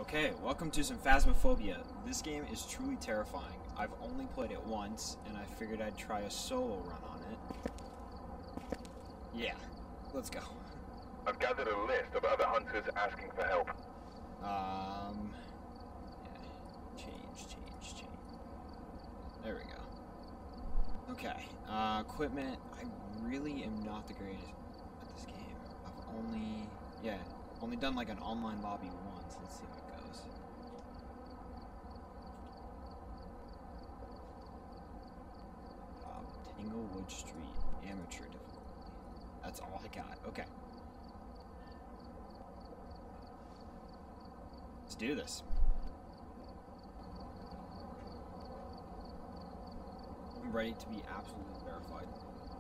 Okay, welcome to some Phasmophobia. This game is truly terrifying. I've only played it once, and I figured I'd try a solo run on it. Yeah, let's go. I've gathered a list of other hunters asking for help. Yeah. Change. There we go. Okay, equipment. I really am not the greatest at this game. I've only done like an online lobby once. Let's see how it goes. Tanglewood Street, amateur difficulty. That's all I got. Okay. Let's do this. I'm ready to be absolutely verified.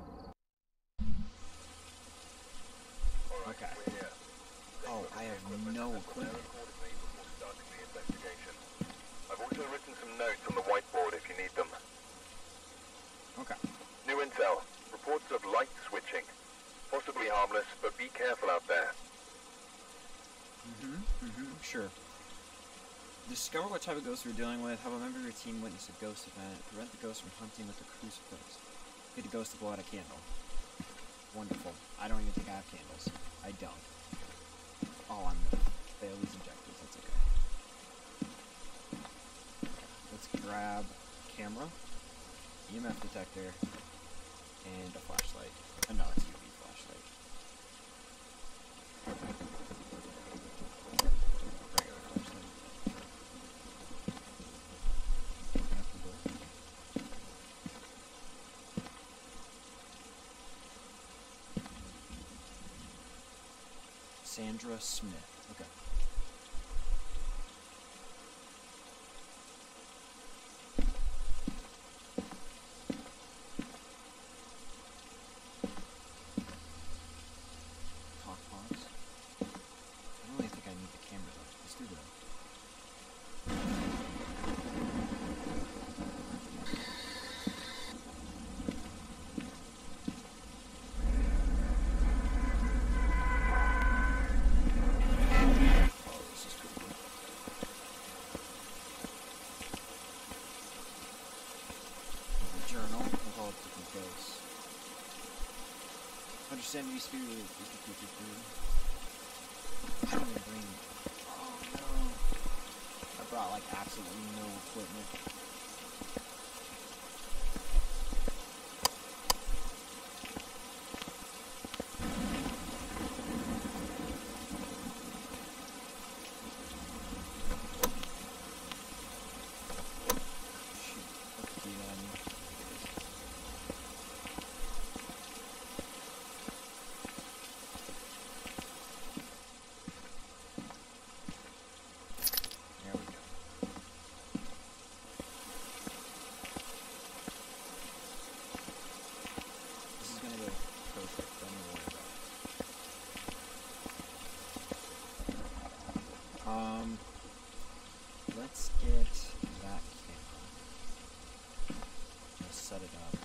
Okay. Oh, I have no equipment. I've also written some notes on the whiteboard if you need them. Okay. New intel. Reports of light switching. Possibly harmless, but be careful out there. Sure. Discover what type of ghost we're dealing with. Have a member of your team witness a ghost event. Prevent the ghost from hunting with a crucifix. Get the ghost to blow out a candle. Wonderful. I don't even think I have candles. I don't. Oh, I'm fail these objectives. That's okay. Let's grab a camera, EMF detector, and a flashlight. Oh, no, it's UV flashlight. Regular flashlight. Open up the door. Sandra Smith. Okay. Talk box. I don't really think I need the camera though. Let's do that. Journal with all different ghosts. Understand these spirit. I don't even bring. Oh no! I brought like absolutely no equipment. Let's get that camera. Let's set it up.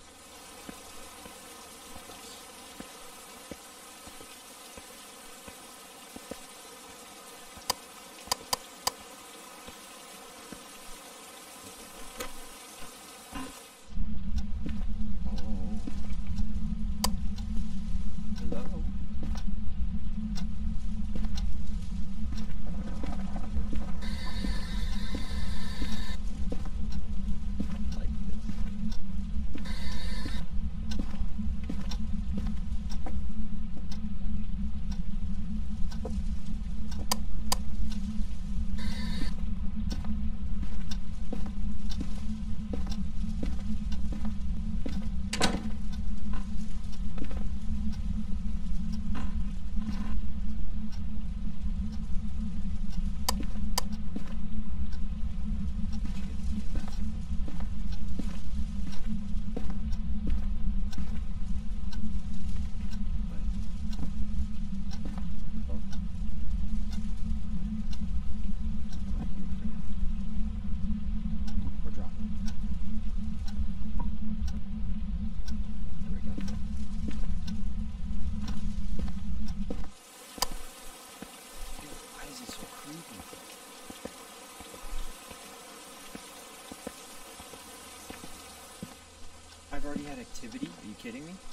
had activity? Are you kidding me?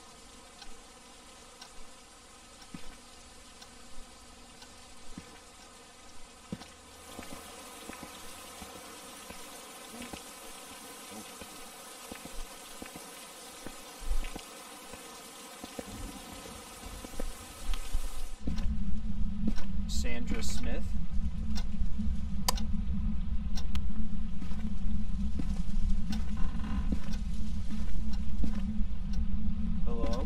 Sandra Smith. Hello?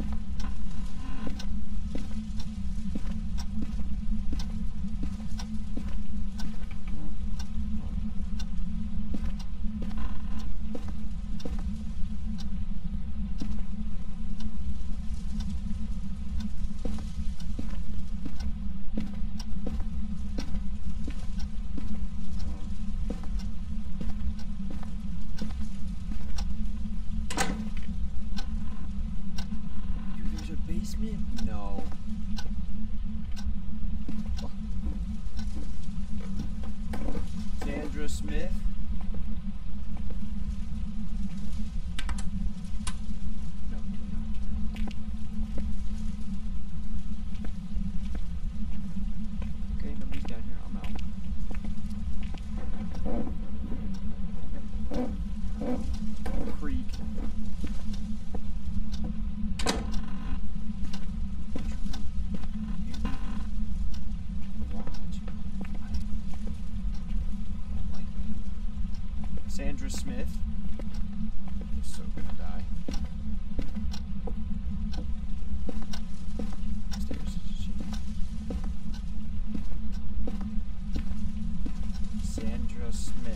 Basement? No. Sandra Smith? No, do not. Okay, nobody's down here. I'm out. Creek. Sandra Smith. She's so gonna die. Stairs. Sandra Smith.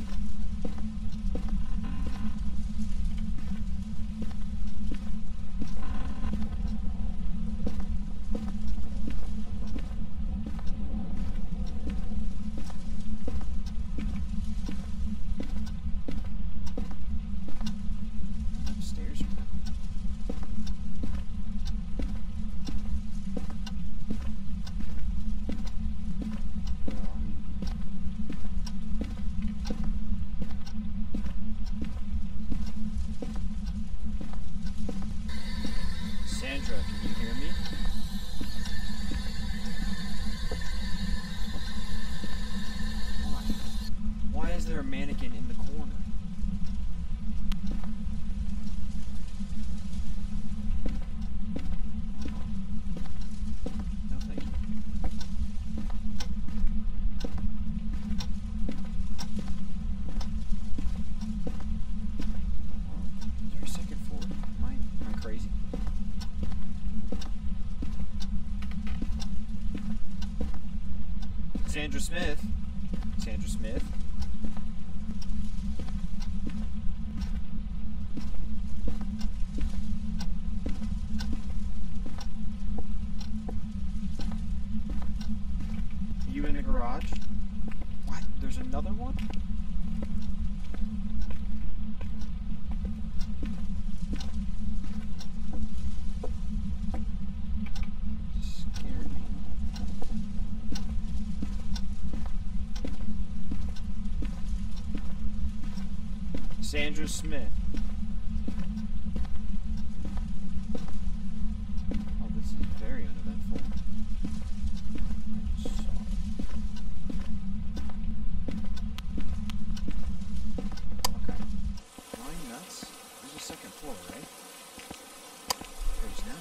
Sandra, can you hear me? Why? Why is there a mannequin in the corner? No, thank you. Is there a second floor? Am I crazy? Sandra Smith. Sandra Smith. Are you in the garage? What? There's another one? Scared me. Sandra Smith. Oh, this is very uneventful. I just saw it. Okay. Am I nuts? There's a second floor, right? There's not.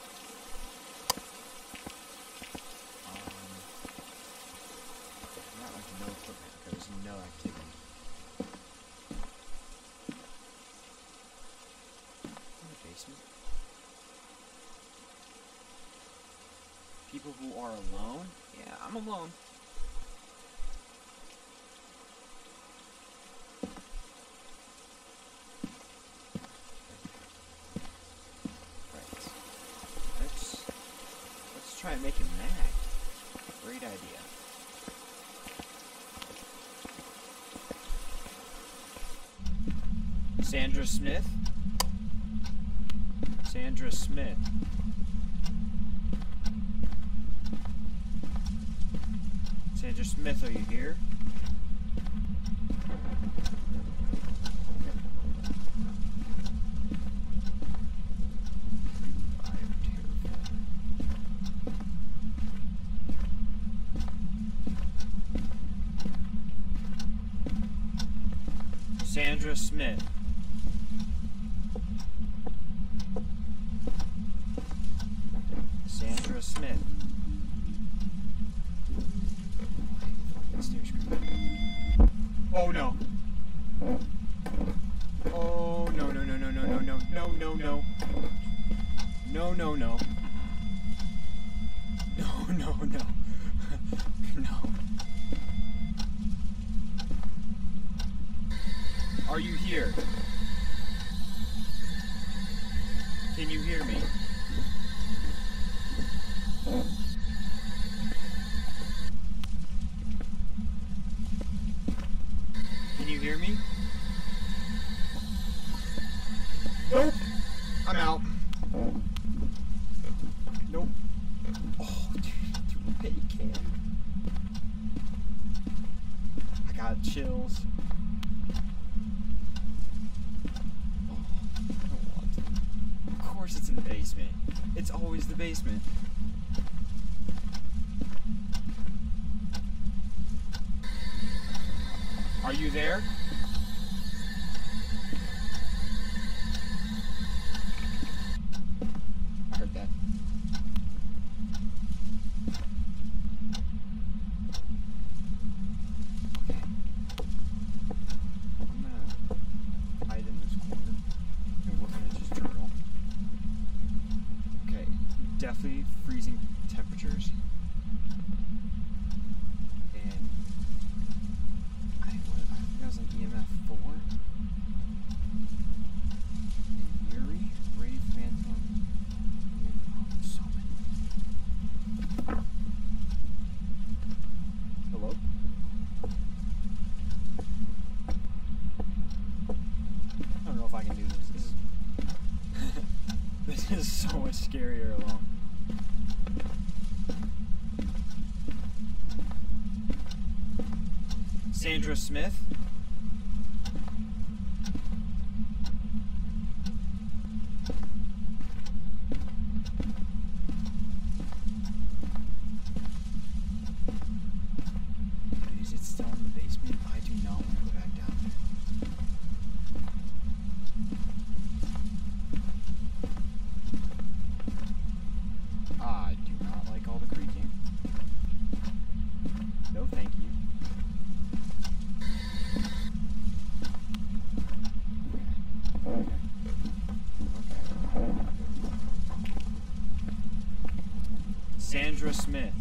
Not like no equipment. Okay, there's no activity. People who are alone? Yeah, I'm alone. Right. Let's try and make him mad. Great idea. Sandra Smith? Sandra Smith. Sandra Smith, are you here? Sandra Smith. Sandra Smith. Stairs creeping. Oh no. Oh no no no no no no no no no no. No no no. No no no. No. Are you here? Can you hear me? Can you hear me? Nope. I'm out. Nope. Oh, dude, you can. I got chills. Oh, I don't want to. Of course it's in the basement. It's always the basement. Are you there? I heard that. Okay. I'm gonna hide in this corner and we're gonna just journal. Okay, definitely freezing temperatures. And I think I was on EMF 4. And Yuri, Ray Phantom, and so many. Hello? I don't know if I can do this. This is so much scarier alone. Sandra Smith. Is it still in the basement? I do not want to go back down there. I do not like all the creaking. No, thank you. Sandra Smith.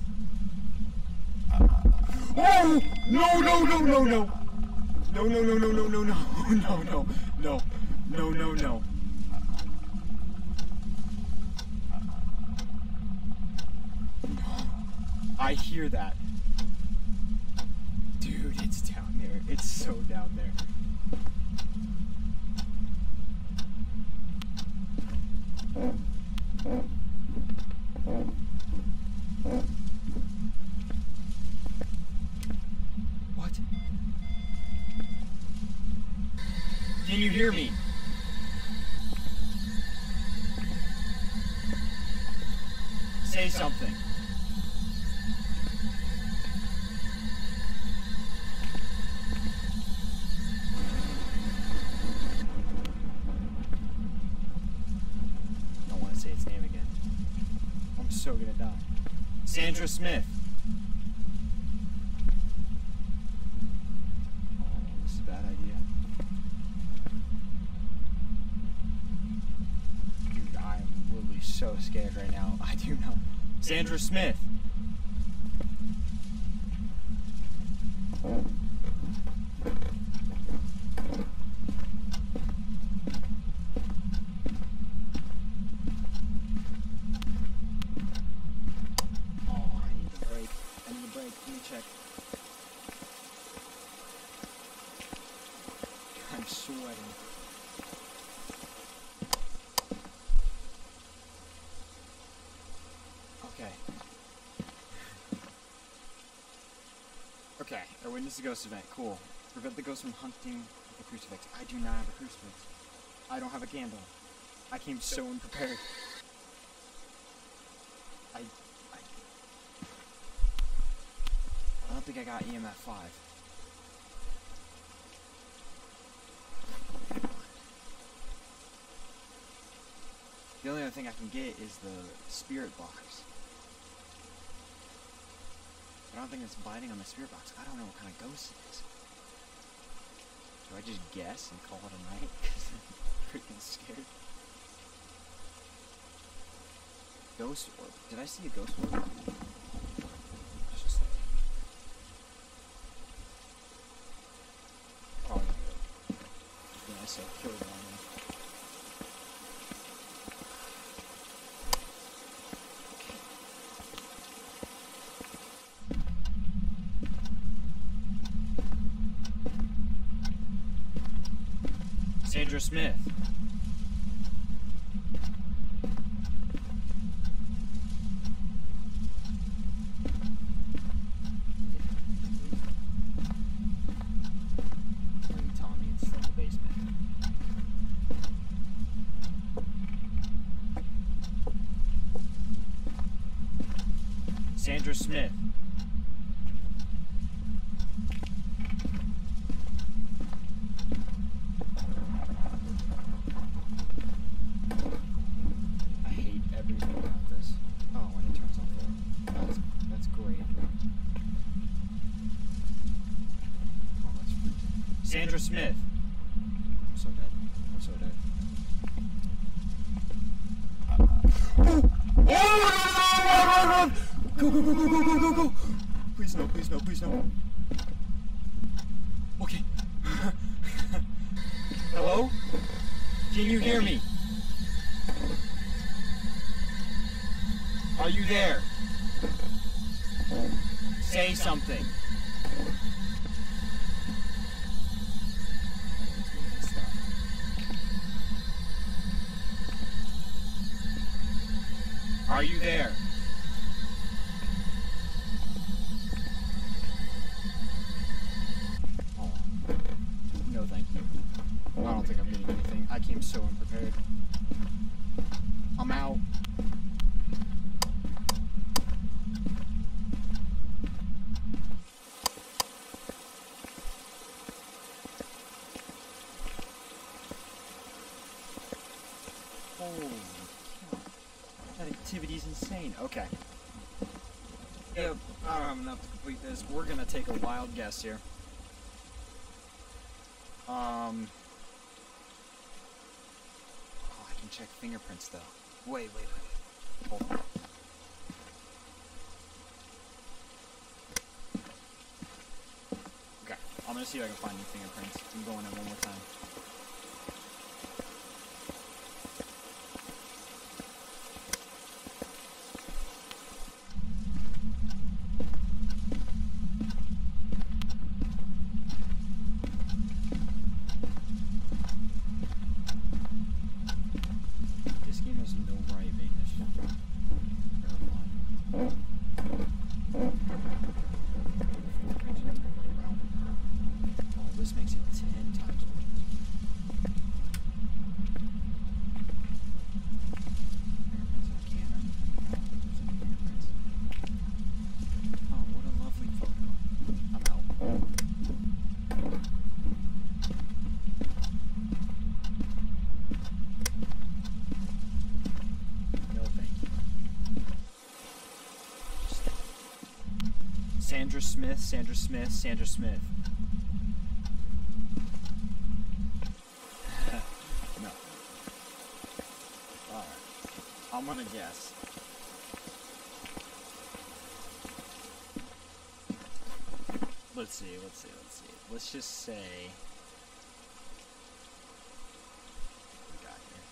Oh! No, no, no, no, no! No, no, no, no, no, no, no, no, no, no, no, no, no. I hear that. Dude, it's down there. It's so down there. What? Can you hear me? Say something. Don't want to say its name again. I'm so gonna die. Sandra Smith. Oh, this is a bad idea. Dude, I am literally so scared right now. I do not. Sandra Smith. I'm sweating. Okay. Okay, I witnessed a ghost event. Cool. Prevent the ghost from hunting the crucifix. I do not have a crucifix. I don't have a candle. I came so unprepared. I don't think I got EMF 5. The only other thing I can get is the spirit box. But I don't think it's biting on the spirit box. I don't know what kind of ghost it is. Do I just guess and call it a night? Because I'm freaking scared. Ghost orb. Did I see a ghost orb? Let's just say. Oh, yeah, I said kill it on me. Sandra Smith. Are you telling me it's still in the basement? Sandra Smith. Sandra Smith. I'm so dead. I'm so dead. Go, go, go, go, go, go, go, go! Please no, please no, please no. Okay. Hello? Can you hear me? Are you there? Say something. Are you there? Oh. No, thank you. I don't think I'm getting anything. I came so unprepared. I'm out. Holy cow. That activity's insane. Okay. Yep, I don't have enough to complete this. We're gonna take a wild guess here. Oh, I can check fingerprints though. Wait. Hold on. Okay, I'm gonna see if I can find new fingerprints. I'm going in one more time. This makes it 10 times worse. Fingerprints in a cannon? I don't think there's any fingerprints. Oh, what a lovely photo. I'm out. No thank you. Sandra Smith, Sandra Smith, Sandra Smith. I'm gonna guess. Let's see. Let's just say... What we got here?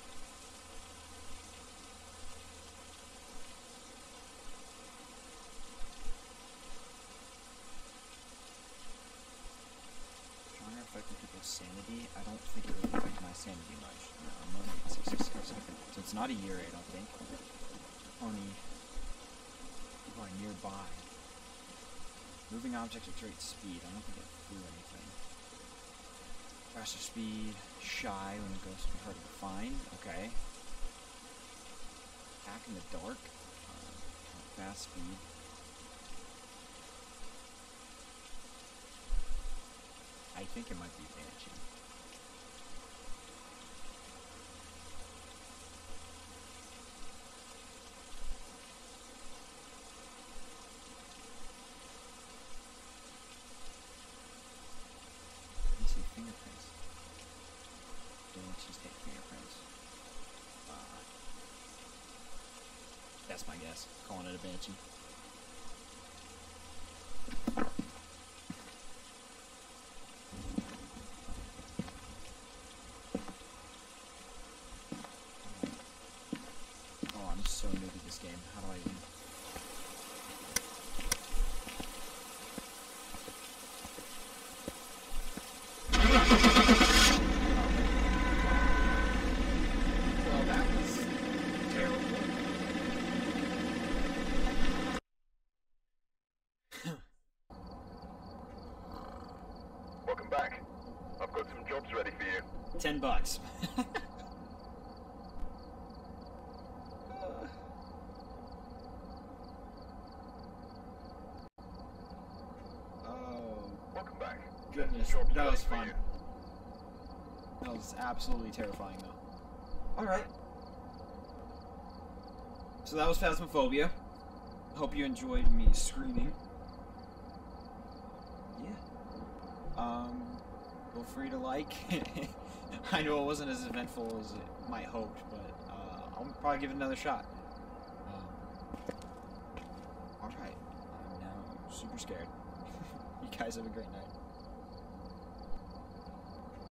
Genre affecting people's sanity? I don't think it really affected my sanity much. No, I'm only at 66. So it's not a year, I don't think. Only people are nearby. Moving objects at great speed. I don't think it flew anything. Faster speed. Shy when the ghost will be harder to find. Okay. Attack in the dark. Fast speed. I think it might be Banshee. That's my guess. Calling it a banshee. Oh, I'm so new to this game. How do I even... Well, that was terrible. Welcome back. I've got some jobs ready for you. $10. Oh, Welcome back. goodness, Jobs that ready was for fun. you. That was absolutely terrifying, though. Alright. So that was Phasmophobia. Hope you enjoyed me screaming. Yeah. Feel free to like. I know it wasn't as eventful as it might hoped, but I'll probably give it another shot. Alright. I'm now super scared. You guys have a great night.